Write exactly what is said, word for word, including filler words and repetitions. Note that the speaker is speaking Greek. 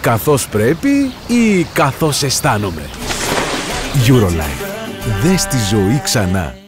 καθώς πρέπει ή καθώς αισθάνομαι? Eurolife. Δες τη ζωή ξανά.